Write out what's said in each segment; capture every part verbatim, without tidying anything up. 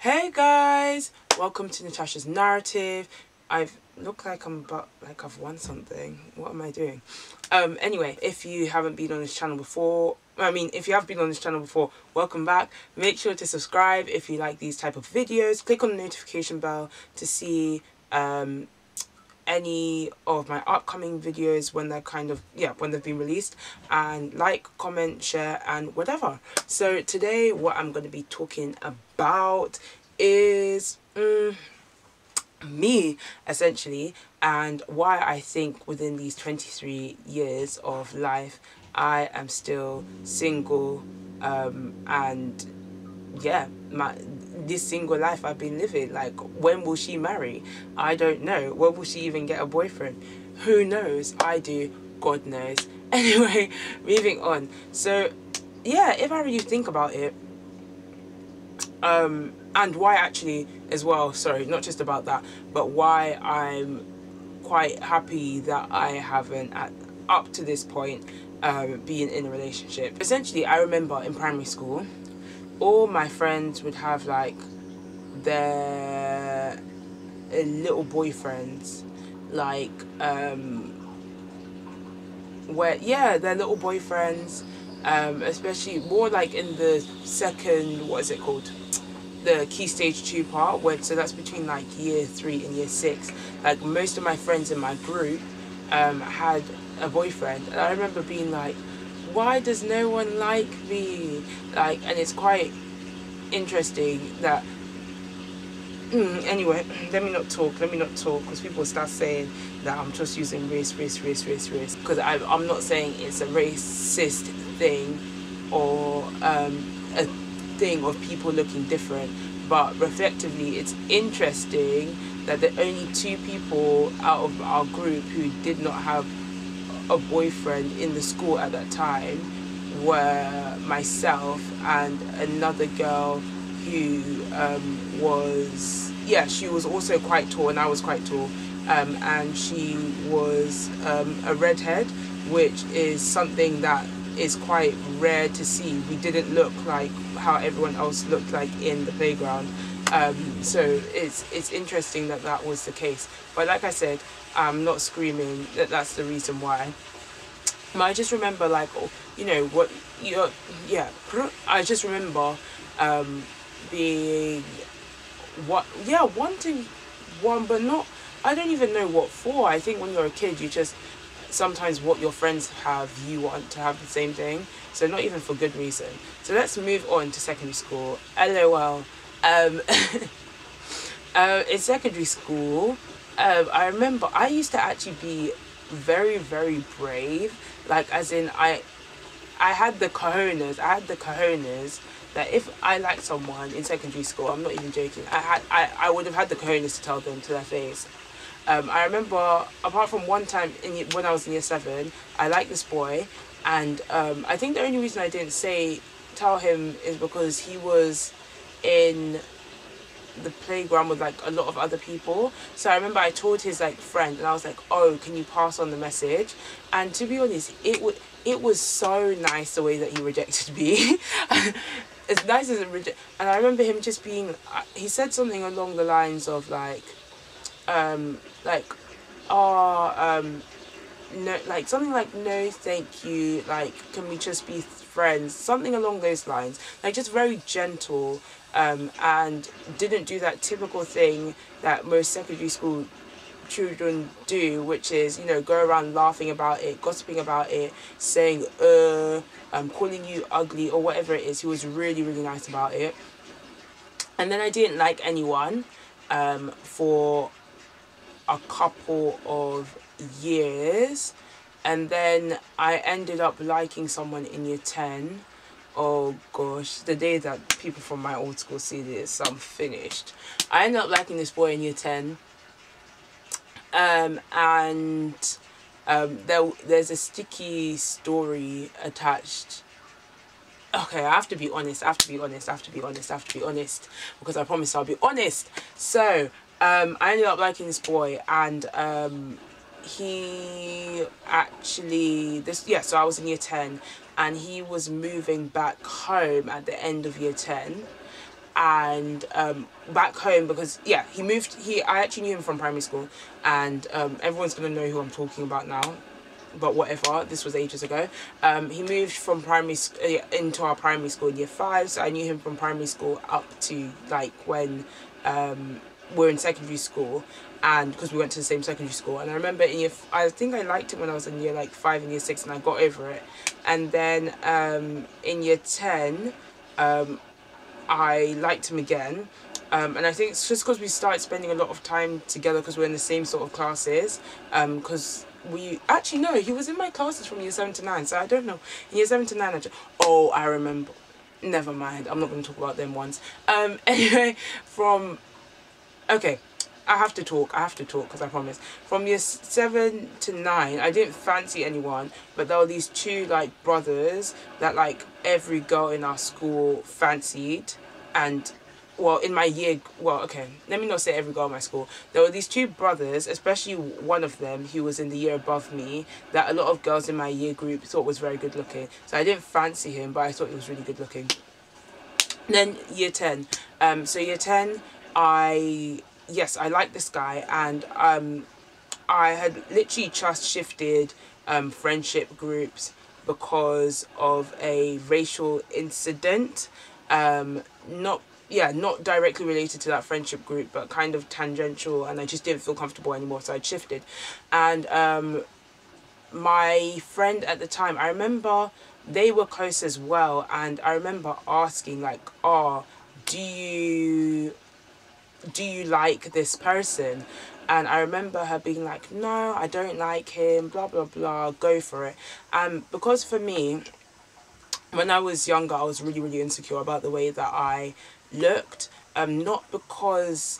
Hey guys, welcome to Natasha's narrative. I've look like I'm but like I've won something. What am I doing? Um anyway, if you haven't been on this channel before, I mean if you have been on this channel before, welcome back. Make sure to subscribe if you like these type of videos. Click on the notification bell to see um any of my upcoming videos when they're kind of yeah when they've been released, and like, comment, share and whatever. So today what I'm going to be talking about is um, me essentially, and why I think within these twenty-three years of life I am still single, um and yeah, my this single life I've been living. Like, when will she marry? I don't know. When will she even get a boyfriend? Who knows? I do. God knows. Anyway, moving on. So yeah, if I really think about it, um and why actually as well, sorry, not just about that, but why I'm quite happy that I haven't at, up to this point um been in a relationship. Essentially, I remember in primary school all my friends would have like their uh, little boyfriends, like um where yeah their little boyfriends, um especially more like in the second, what is it called, the key stage two part, where so that's between like year three and year six. Like, most of my friends in my group um had a boyfriend, and I remember being like, why does no one like me? Like, and it's quite interesting that mm, anyway, let me not talk let me not talk because people start saying that I'm just using race race race race race because I'm not saying it's a racist thing or um a thing of people looking different, but reflectively it's interesting that the only two people out of our group who did not have a boyfriend in the school at that time were myself and another girl who um, was, yeah, she was also quite tall and I was quite tall, um, and she was um, a redhead, which is something that is quite rare to see. We didn't look like how everyone else looked like in the playground, um, so it's it's interesting that that was the case. But like I said, I'm not screaming that that's the reason why. I just remember, like, you know what, you yeah I just remember um being what yeah wanting one, but not, I don't even know what for. I think when you're a kid, you just sometimes what your friends have, you want to have the same thing, so not even for good reason. So let's move on to secondary school. LOL. um uh, in secondary school, um, I remember I used to actually be very very brave, like, as in I I had the cojones I had the cojones that if I liked someone in secondary school, I'm not even joking, I had I, I would have had the cojones to tell them to their face. um, I remember, apart from one time in when I was in year seven, I liked this boy, and um, I think the only reason I didn't say tell him is because he was in the playground with like a lot of other people. So I remember I told his like friend, and I was like, oh, can you pass on the message? And to be honest, it would it was so nice the way that he rejected me. As nice as it reject, and I remember him just being, he said something along the lines of like um like oh um no, like something like, no thank you, like, can we just be friends, something along those lines, like just very gentle, um and didn't do that typical thing that most secondary school children do, which is, you know, go around laughing about it, gossiping about it, saying uh um calling you ugly or whatever it is. He was really really nice about it. And then I didn't like anyone um for a couple of years, and then I ended up liking someone in year ten. Oh gosh, the day that people from my old school see this, I'm finished. I ended up liking this boy in year ten, um and um there there's a sticky story attached. Okay, I have to be honest, I have to be honest, I have to be honest, I have to be honest, because I promise I'll be honest. So, um, I ended up liking this boy, and um, he actually, this, yeah, so I was in year ten, and he was moving back home at the end of year ten, and um, back home, because yeah, he moved. He I actually knew him from primary school, and um, everyone's gonna know who I'm talking about now. But whatever, this was ages ago. Um, he moved from primary sc- uh, into our primary school in year five, so I knew him from primary school up to like when um, we're in secondary school, and because we went to the same secondary school. And I remember in year, f- I think I liked him when I was in year like five and year six, and I got over it. And then um, in year ten, um, I liked him again. Um, and I think it's just because we started spending a lot of time together because we're in the same sort of classes. Because um, we actually no, he was in my classes from year seven to nine. So I don't know. In year seven to nine, I just, oh, I remember. Never mind. I'm not going to talk about them once. Um, anyway, from okay. I have to talk. I have to talk because I promise. From year seven to nine, I didn't fancy anyone, but there were these two like brothers that like every girl in our school fancied, and well, in my year, well, okay, let me not say every girl in my school. There were these two brothers, especially one of them who was in the year above me, that a lot of girls in my year group thought was very good looking. So I didn't fancy him, but I thought he was really good looking. Then year ten, um, so year ten, I yes, I like this guy, and um, I had literally just shifted um, friendship groups because of a racial incident. Um, not yeah, not directly related to that friendship group, but kind of tangential, and I just didn't feel comfortable anymore, so I shifted. And um, my friend at the time, I remember they were close as well, and I remember asking like, "Oh, do you do you like this person?" And I remember her being like, "No, I don't like him, blah blah blah, go for it." And because for me, when I was younger, I was really really insecure about the way that I looked. Um not because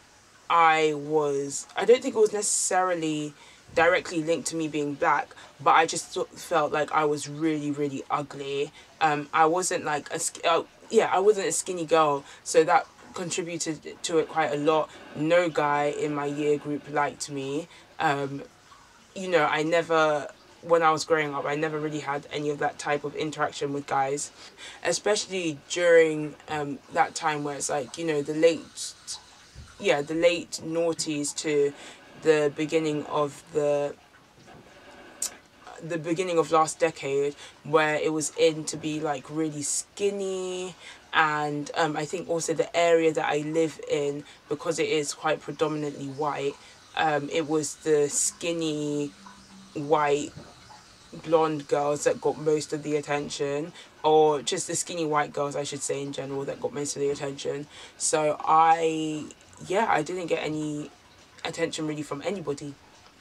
I was I don't think it was necessarily directly linked to me being black, but I just felt like I was really really ugly. um I wasn't like a uh, yeah I wasn't a skinny girl, so that contributed to it quite a lot. No guy in my year group liked me. um you know, I never, when I was growing up, I never really had any of that type of interaction with guys, especially during um that time where it's like, you know, the late yeah the late noughties to the beginning of the the beginning of last decade, where it was in to be like really skinny. And um I think also the area that I live in, because it is quite predominantly white, um it was the skinny white blonde girls that got most of the attention, or just the skinny white girls I should say in general, that got most of the attention. So I yeah I didn't get any attention really from anybody.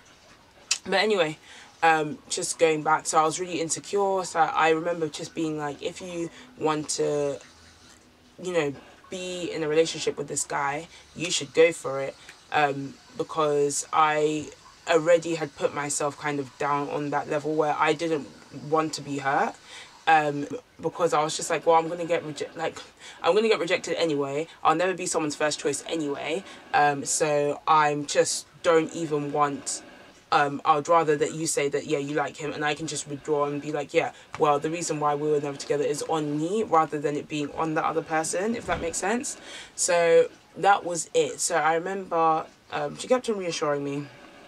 But anyway, um just going back, so I was really insecure. So I remember just being like, if you want to, you know, be in a relationship with this guy, you should go for it. Um because I already had put myself kind of down on that level where I didn't want to be hurt. Um because I was just like, well, I'm gonna get rejected, like I'm gonna get rejected anyway, I'll never be someone's first choice anyway. Um so I'm just don't even want, um, I'd rather that you say that, yeah, you like him, and I can just withdraw and be like, yeah, well, the reason why we were never together is on me, rather than it being on the other person, if that makes sense. So that was it. So I remember um, she kept on reassuring me,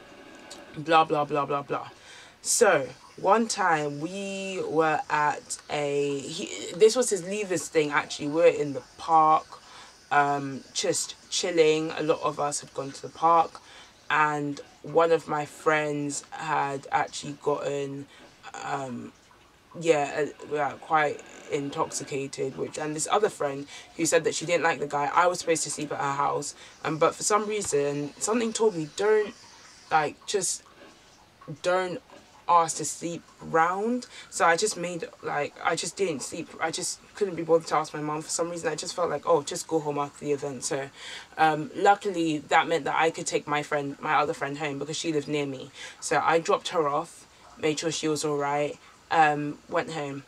blah, blah, blah, blah, blah. So one time we were at a, he, this was his leavers thing actually, we were in the park, um, just chilling. A lot of us had gone to the park, and one of my friends had actually gotten um yeah uh, quite intoxicated, which, and this other friend who said that she didn't like the guy, I was supposed to sleep at her house, and um, but for some reason something told me, don't like just don't ask to sleep round. So I just made like I just didn't sleep. I just couldn't be bothered to ask my mom for some reason. I just felt like, oh, just go home after the event. So um luckily that meant that I could take my friend my other friend home, because she lived near me. So I dropped her off, made sure she was all right, um went home.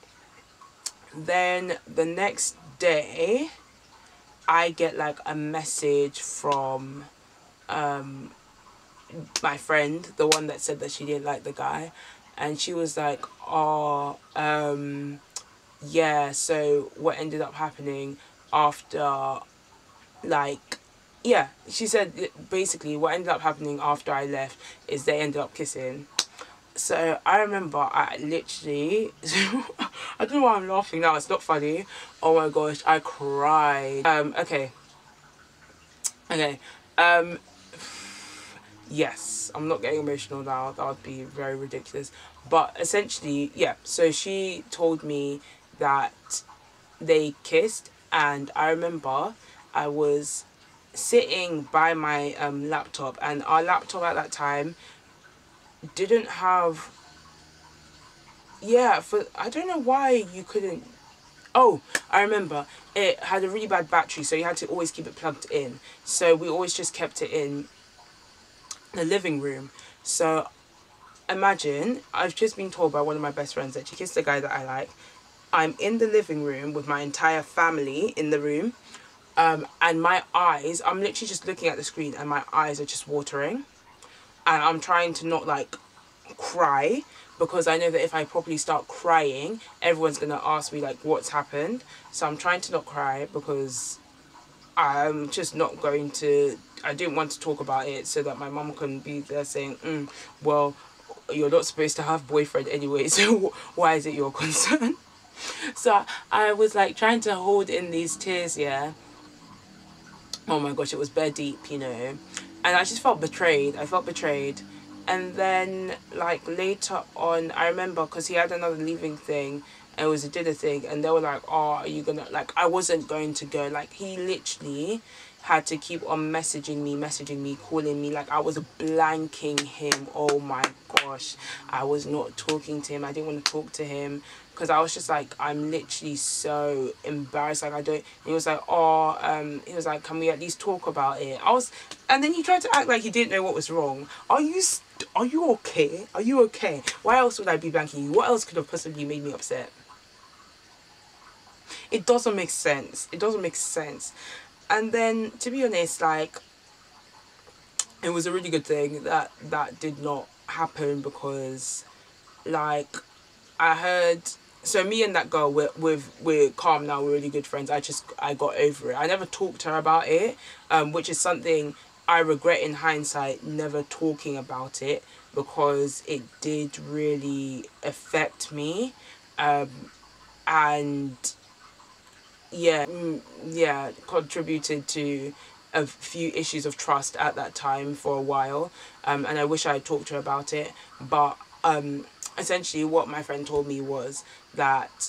Then the next day I get like a message from um my friend, the one that said that she didn't like the guy, and she was like, oh, um yeah, so what ended up happening, after, like, yeah, she said basically what ended up happening after I left is they ended up kissing. So I remember I literally, I don't know why I'm laughing now, it's not funny. Oh my gosh, I cried. Um, okay. Okay. Um, yes, I'm not getting emotional now, that would be very ridiculous. But essentially, yeah, so she told me that they kissed, and I remember I was sitting by my um, laptop, and our laptop at that time didn't have, yeah, for I don't know why you couldn't. Oh, I remember it had a really bad battery, so you had to always keep it plugged in. So we always just kept it in the living room. So imagine, I've just been told by one of my best friends that she kissed the guy that I like. I'm in the living room with my entire family in the room, um, and my eyes, I'm literally just looking at the screen and my eyes are just watering, and I'm trying to not like cry, because I know that if I properly start crying, everyone's gonna ask me like what's happened. So I'm trying to not cry because I'm just not going to, I didn't want to talk about it so that my mum can be there saying, mm, well, you're not supposed to have boyfriend anyway, so why is it your concern? So I was like trying to hold in these tears, yeah. Oh my gosh, it was bare deep, you know. And I just felt betrayed. I felt betrayed. And then, like, later on, I remember, because he had another leaving thing, and it was a dinner thing, and they were like, oh, are you gonna, like, I wasn't going to go. Like, he literally had to keep on messaging me, messaging me, calling me. Like, I was blanking him. Oh my gosh. I was not talking to him. I didn't want to talk to him, because I was just like, I'm literally so embarrassed. Like, I don't, he was like, oh, um, he was like, can we at least talk about it? I was, and then he tried to act like he didn't know what was wrong. Are you, are you okay? Are you okay? Why else would I be blanking you? What else could have possibly made me upset? It doesn't make sense. It doesn't make sense. And then, to be honest, like, it was a really good thing that that did not happen, because, like, I heard, so me and that girl, we're, we're, we're calm now, we're really good friends. I just, I got over it. I never talked to her about it, um, which is something I regret in hindsight, never talking about it, because it did really affect me, um, and yeah, mm, yeah, contributed to a few issues of trust at that time for a while, um, and I wish I had talked to her about it, but um, essentially what my friend told me was that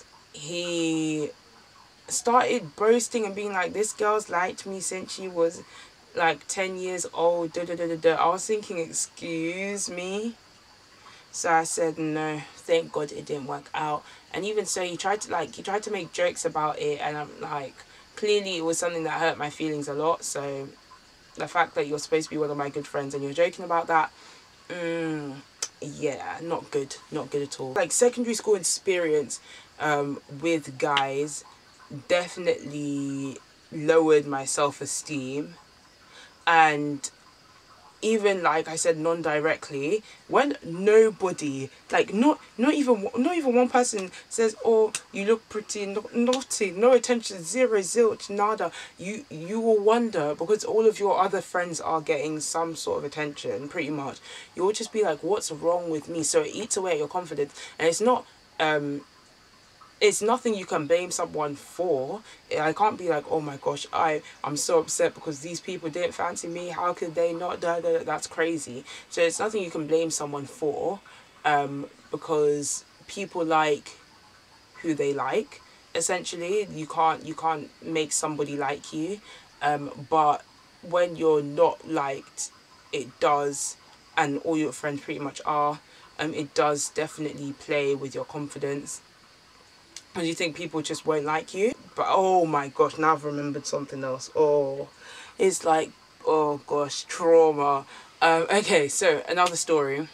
he started boasting and being like, this girl's liked me since she was like ten years old, da da da da da. I was thinking, excuse me? So I said, no, thank God it didn't work out. And even so, he tried to like, he tried to make jokes about it, and I'm like, clearly it was something that hurt my feelings a lot. So the fact that you're supposed to be one of my good friends and you're joking about that, mm, yeah, not good, not good at all. Like, secondary school experience um, with guys definitely lowered my self-esteem, and even, like I said, non-directly, when nobody, like, not not even not even one person says, oh, you look pretty, no, naughty, no attention, zero, zilch, nada, you you will wonder, because all of your other friends are getting some sort of attention, pretty much, you'll just be like, what's wrong with me? So it eats away at your confidence. And it's not um it's nothing you can blame someone for. I can't be like, oh my gosh, I, I'm so upset because these people didn't fancy me. How could they not? Da, da, da. That's crazy. So it's nothing you can blame someone for, um, because people like who they like. Essentially, you can't you can't make somebody like you. Um, but when you're not liked, it does, and all your friends pretty much are. Um, it does definitely play with your confidence. And you think people just won't like you. But oh my gosh, now I've remembered something else. Oh, it's like, oh gosh, trauma. Um, okay, so another story.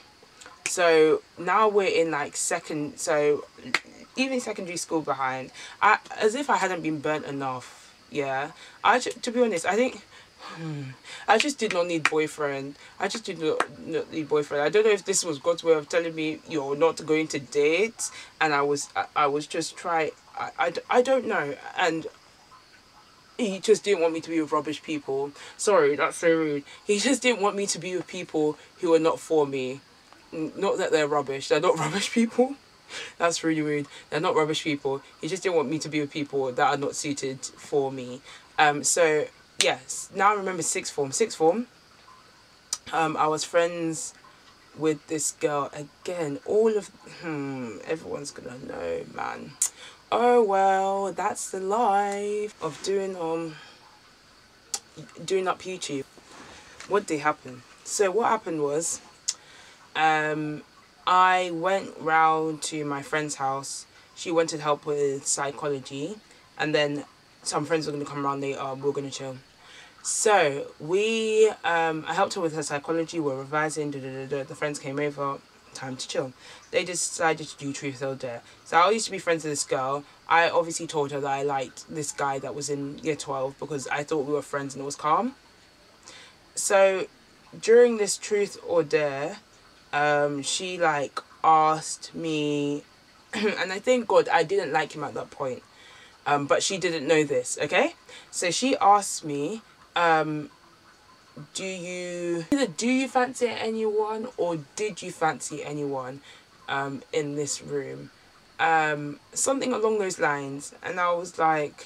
So now we're in like second, so even secondary school behind. I, as if I hadn't been burnt enough, yeah. I, to be honest, I think, Hmm. I just did not need boyfriend. I just did not, not need boyfriend. I don't know if this was God's way of telling me you're not going to date, and I was I, I was just trying. I, I, I don't know. And he just didn't want me to be with rubbish people. Sorry, that's so rude. He just didn't want me to be with people who are not for me. Not that they're rubbish. They're not rubbish people. That's really rude. They're not rubbish people. He just didn't want me to be with people that are not suited for me. Um, so, yes. Now I remember sixth form. Sixth form, um, I was friends with this girl. Again, all of... Hmm, everyone's gonna know, man. Oh, well, that's the life of doing, um, doing up YouTube. What did happen? So, what happened was... Um... I went round to my friend's house. She wanted help with psychology, and then some friends were going to come around later. We were going to chill. So we, um, I helped her with her psychology. We we're revising. Da, da, da, da. The friends came over. Time to chill. They decided to do truth or dare. So I used to be friends with this girl. I obviously told her that I liked this guy that was in year twelve because I thought we were friends and it was calm. So during this truth or dare, Um, she like asked me, and I thank God I didn't like him at that point, um, but she didn't know this, okay? So she asked me, um, do you, either do you fancy anyone or did you fancy anyone um, in this room? Um, something along those lines. And I was like,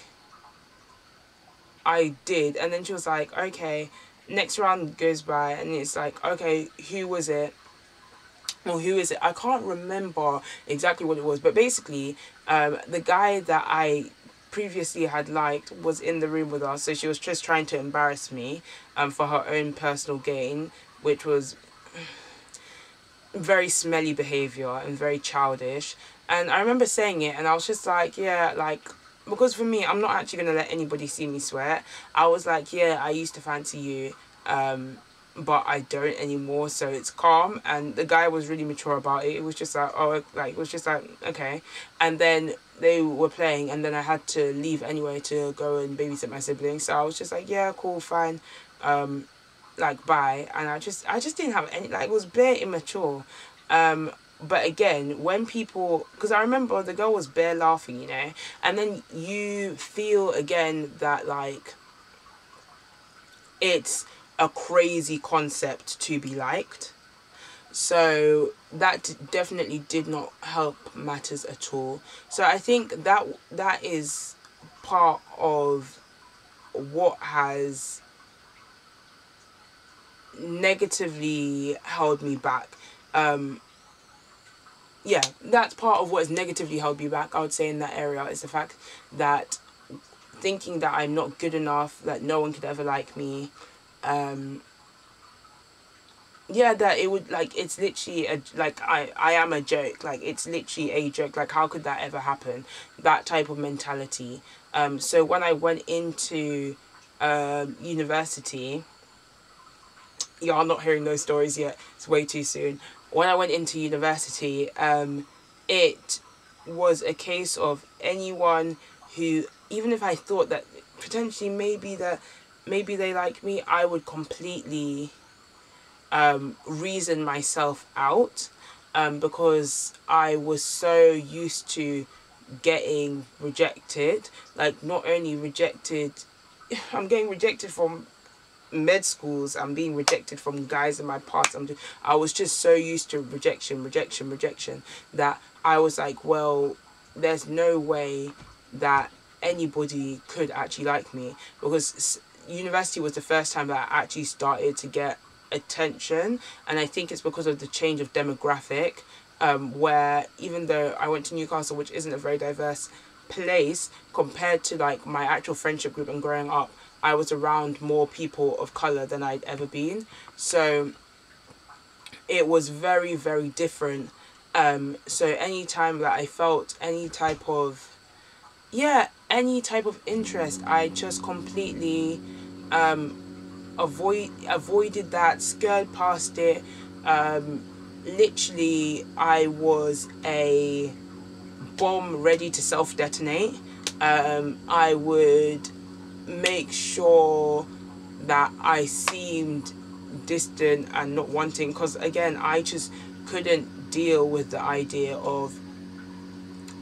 I did. And then she was like, okay, next round goes by and it's like, okay, who was it? Well, who is it? I can't remember exactly what it was, but basically, um, the guy that I previously had liked was in the room with us, so she was just trying to embarrass me, um, for her own personal gain, which was very smelly behaviour and very childish. And I remember saying it, and I was just like, yeah, like, because for me, I'm not actually gonna let anybody see me sweat. I was like, yeah, I used to fancy you, um. but I don't anymore, so it's calm. And the guy was really mature about it. It was just like, oh, like, it was just like, okay. And then they were playing, and then I had to leave anyway to go and babysit my siblings. So I was just like, yeah, cool, fine, um, like, bye. And I just, I just didn't have any, like, it was bare immature. Um, but again, when people, because I remember the girl was bare laughing, you know, and then you feel again that, like, it's a crazy concept to be liked. So that definitely did not help matters at all. So I think that that is part of what has negatively held me back. Um, yeah, that's part of what has negatively held me back, I would say, in that area, is the fact that thinking that I'm not good enough, that no one could ever like me, um, yeah, that it would, like, it's literally, a, like, I, I am a joke, like, it's literally a joke, like, how could that ever happen, that type of mentality. Um, so when I went into uh, university, y'all not hearing those stories yet, it's way too soon. When I went into university, um, it was a case of anyone who, even if I thought that potentially maybe that, maybe they like me, I would completely um, reason myself out, um, because I was so used to getting rejected. Like, not only rejected, I'm getting rejected from med schools, I'm being rejected from guys in my past. I'm just, I was just so used to rejection, rejection, rejection, that I was like, well, there's no way that anybody could actually like me, because university was the first time that I actually started to get attention. And I think it's because of the change of demographic, um, where even though I went to Newcastle, which isn't a very diverse place, compared to like my actual friendship group and growing up, I was around more people of colour than I'd ever been. So it was very, very different. Um, so anytime that I felt any type of, yeah, any type of interest, I just completely um, avoid avoided that, skirted past it. Um, literally, I was a bomb ready to self-detonate. Um, I would make sure that I seemed distant and not wanting, because again, I just couldn't deal with the idea of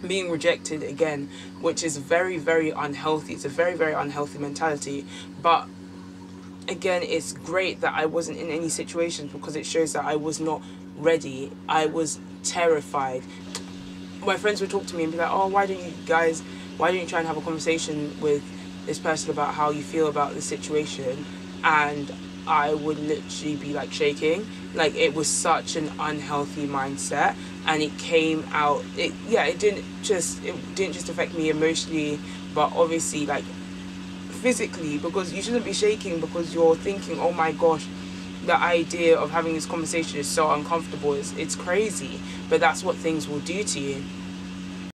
being rejected again, which is very, very unhealthy. It's a very, very unhealthy mentality. But again, it's great that I wasn't in any situations, because it shows that I was not ready. I was terrified. My friends would talk to me and be like, oh, why don't you guys, why don't you try and have a conversation with this person about how you feel about the situation? And I would literally be like shaking. Like, it was such an unhealthy mindset, and it came out, it yeah it didn't just it didn't just affect me emotionally, but obviously like physically, because you shouldn't be shaking because you're thinking, oh my gosh, the idea of having this conversation is so uncomfortable. It's, it's crazy, but that's what things will do to you.